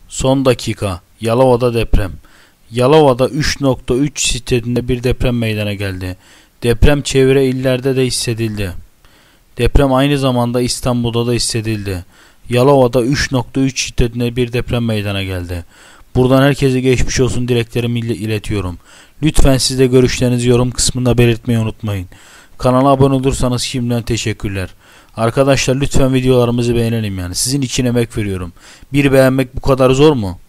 Son dakika. Yalova'da deprem. Yalova'da 3.3 şiddetinde bir deprem meydana geldi. Deprem çevre illerde de hissedildi. Deprem aynı zamanda İstanbul'da da hissedildi. Yalova'da 3.3 şiddetinde bir deprem meydana geldi. Buradan herkese geçmiş olsun dileklerimi iletiyorum. Lütfen siz de görüşlerinizi yorum kısmında belirtmeyi unutmayın. Kanala abone olursanız şimdiden teşekkürler. Arkadaşlar lütfen videolarımızı beğenelim yani. Sizin için emek veriyorum. Bir beğenmek bu kadar zor mu?